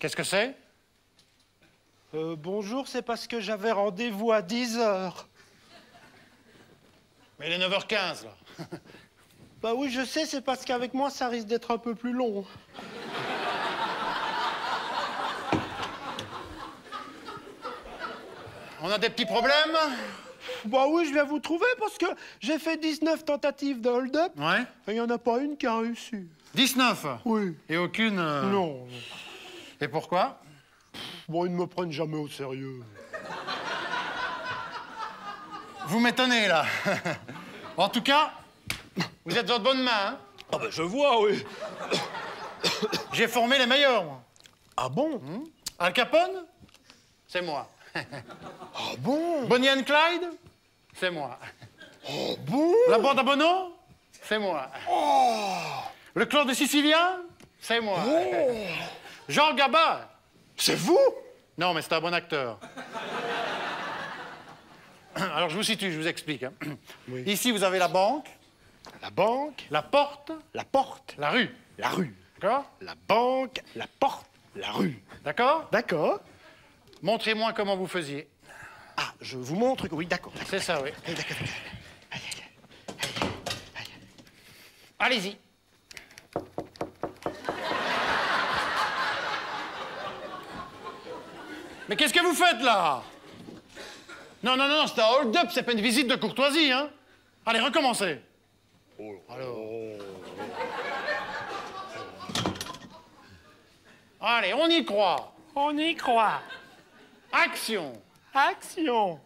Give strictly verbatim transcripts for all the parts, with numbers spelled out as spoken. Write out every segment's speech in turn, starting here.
Qu'est-ce que c'est? Euh, bonjour, c'est parce que j'avais rendez-vous à dix heures. Mais il est neuf heures quinze, là. Bah oui, je sais, c'est parce qu'avec moi, ça risque d'être un peu plus long. On a des petits problèmes? Bah oui, je viens vous trouver parce que j'ai fait dix-neuf tentatives de hold-up. Ouais. Et il n'y en a pas une qui a réussi. dix-neuf? Oui. Et aucune... euh, Non. Et pourquoi? Bon, ils ne me prennent jamais au sérieux. Vous m'étonnez, là. En tout cas, vous êtes en bonne main, hein? Ah ben, je vois, oui. J'ai formé les meilleurs, moi. Ah bon? Hum? Al Capone? C'est moi. Ah bon? Bonnie and Clyde? C'est moi. Oh bon? La bande à Bono? C'est moi. Oh! Le clan des Siciliens? C'est moi. Oh! Jean Gabin? C'est vous? Non, mais c'est un bon acteur. Alors, je vous situe, je vous explique. Hein. Oui. Ici, vous avez la banque, La banque, la porte, la porte, la rue. la rue. D'accord? La banque, la porte, la rue. D'accord? D'accord. Montrez-moi comment vous faisiez. Ah, je vous montre que oui, d'accord. d'accord. C'est ça, oui. Eh, d'accord, d'accord. Allez-y. Mais qu'est-ce que vous faites, là? Non, non, non, c'est un hold-up, c'est pas une visite de courtoisie, hein? Allez, recommencez. Alors. Allez, on y croit. On y croit. Action. Action.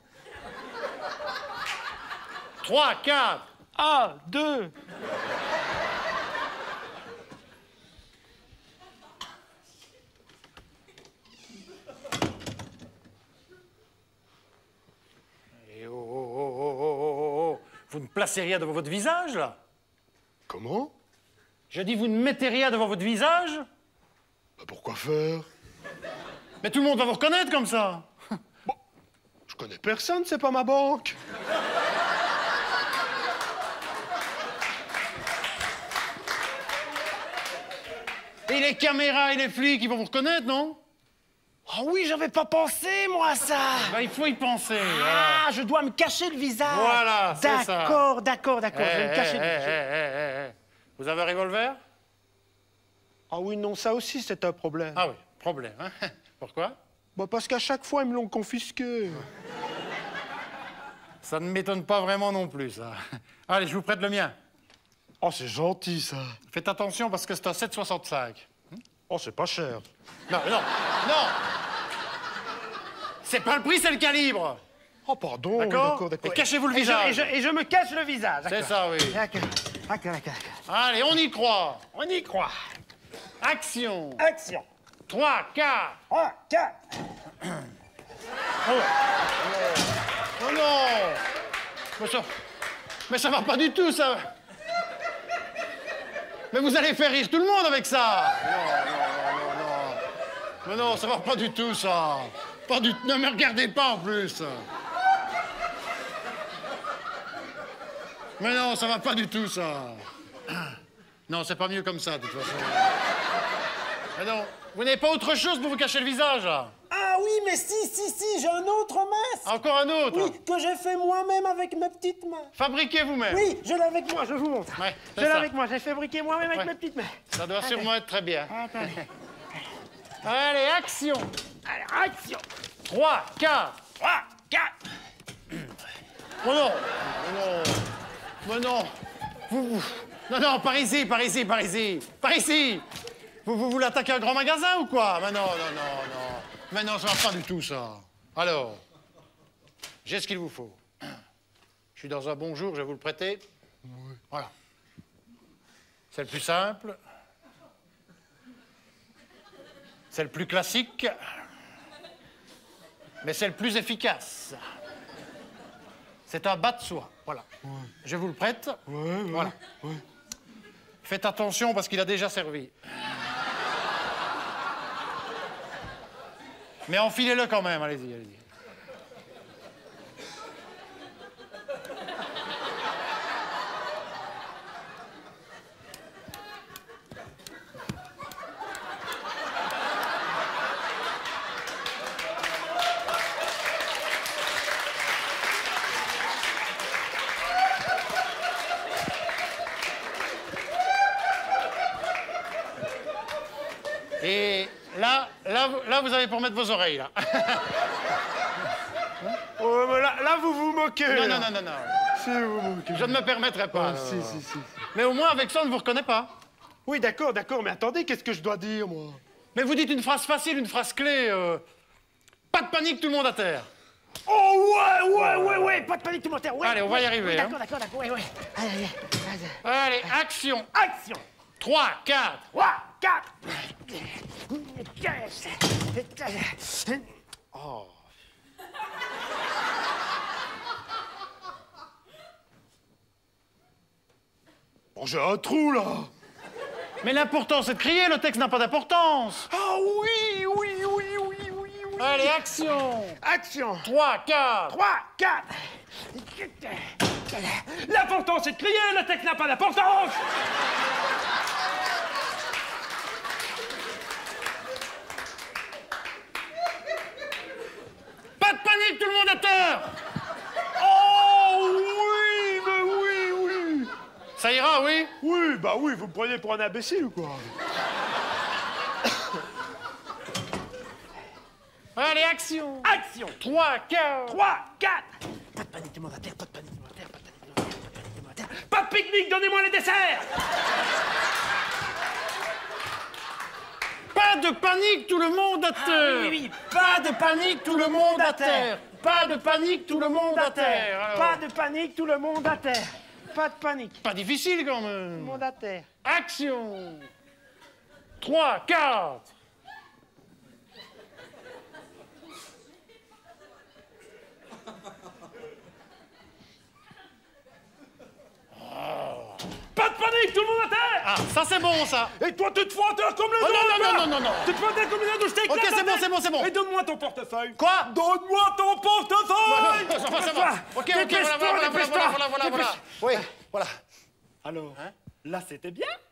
Trois, quatre. Un, deux. Et oh, oh, oh, oh, oh, oh, oh. Vous ne placez rien devant votre visage, là? Comment? Je dis, vous ne mettez rien devant votre visage? Bah, pourquoi faire? Mais tout le monde va vous reconnaître comme ça. Je connais personne, c'est pas ma banque. Et les caméras et les flics, ils vont vous reconnaître, non? Ah oui, j'avais pas pensé, moi, à ça. Ben, il faut y penser. Ah, je dois me cacher le visage. Voilà, c'est ça. D'accord, d'accord, d'accord, je vais me Eh, cacher eh, le eh, visage. eh, eh, eh. Vous avez un revolver? Ah oui, non, ça aussi, c'est un problème. Ah oui, problème. Hein? Pourquoi? Bah, parce qu'à chaque fois, ils me l'ont confisqué. Ça ne m'étonne pas vraiment non plus, ça. Allez, je vous prête le mien. Oh, c'est gentil, ça. Faites attention parce que c'est un sept soixante-cinq. Oh, c'est pas cher. Non, non, non! C'est pas le prix, c'est le calibre! Oh, pardon. D'accord? D'accord, d'accord. Et cachez-vous le Et je- visage. Et je, et je me cache le visage. C'est d'accord. ça, oui. D'accord, d'accord, d'accord. Allez, on y croit. On y croit. Action. Action. Trois, quatre. Un, quatre. Oh non! Mais ça, mais ça va pas du tout, ça! Mais vous allez faire rire tout le monde avec ça! Non, non, non, non, non. Mais non, ça va pas du tout, ça! Pas du tout. Ne me regardez pas, en plus! Mais non, ça va pas du tout, ça! Non, c'est pas mieux comme ça, de toute façon. Mais non, vous n'avez pas autre chose pour vous cacher le visage, là? Ah oui, mais si, si, si, j'ai un autre masque. Encore un autre? Oui, que j'ai fait moi-même avec mes petites mains. Fabriquez vous-même. Oui, je l'ai avec moi, je vous montre. Ouais, je c'est l'ai ça. avec moi, j'ai fabriqué moi-même avec Ouais. mes petites mains. Ça doit sûrement être très bien. Attendez. Allez, action! Alors, action. Trois, quatre. Trois, quatre. Oh non! Oh non! Mais non! Vous, vous- Non, non, par ici, par ici, par ici! Par ici! Vous, vous voulez attaquer un grand magasin ou quoi? Mais non, non, non, non. Mais non, ça va pas du tout, ça. Alors, j'ai ce qu'il vous faut. Je suis dans un bon jour, je vais vous le prêter. Oui. Voilà. C'est le plus simple. C'est le plus classique. Mais c'est le plus efficace. C'est un bas de soie, voilà. Ouais. Je vous le prête. Ouais, ouais, Voilà. ouais. Faites attention parce qu'il a déjà servi. Mais enfilez-le quand même, allez-y, allez-y. Là, vous- là, vous avez pour mettre vos oreilles, là. Oh, mais là, là, vous vous moquez. Non, là. non, non, non, non. Si, vous vous moquez. Je ne me permettrai pas. Ah, non, si, non. si, si. Mais au moins, avec ça, on ne vous reconnaît pas. Oui, d'accord, d'accord, mais attendez, qu'est-ce que je dois dire, moi? Mais vous dites une phrase facile, une phrase clé. euh, Pas de panique, tout le monde à terre. Oh, ouais, ouais, ouais, ouais, pas de panique, tout le monde, ouais. Allez, on va y ouais, arriver, oui, hein. D'accord, d'accord, d'accord, ouais, ouais. Allez, allez, allez. Allez, action. Action! trois, quatre. trois, quatre. Oh. Bon, j'ai un trou, là. Mais l'important, c'est de crier, le texte n'a pas d'importance. Ah oui, oui, oui, oui, oui, oui. Allez, action. Action! trois, quatre. trois, quatre. L'important, c'est de crier, le texte n'a pas d'importance. Pas de panique, tout le monde à terre. Oh oui, mais oui, oui. Ça ira, oui? Oui, bah oui, vous me prenez pour un imbécile ou quoi? Allez, action. Action! trois, quatre. trois, quatre. Pas de panique, tout le monde à terre, pas de panique, tout le monde à terre, pas de panique, tout le monde à terre, pas de panique, tout le monde à terre. Pas de pique-nique, donnez-moi les desserts! Pas de panique, tout le monde à terre. oui, oui, Pas de panique, tout le monde à terre. Pas de panique, tout le monde à terre. Alors, Pas de panique, tout le monde à terre. Pas de panique, Pas difficile, quand tout le même. monde à terre. Action. trois, quatre. Pas de panique, tout le monde à terre! Ah, ça c'est bon, ça. Et toi, tu te fous en terre comme les Oh, non, autres, non, là. non, non, non, non. Tu te fous en terre comme les autres, je t'éclate Ok, c'est la bon, tête. c'est bon, c'est bon. Et donne-moi ton portefeuille. Quoi? Donne-moi ton portefeuille. Ça va, ça va. Ok, ok, voilà, Dépêche-toi, voilà, voilà, dépêche-toi. voilà, voilà, voilà, voilà. Dépêche. Oui, voilà. Alors, là, c'était bien.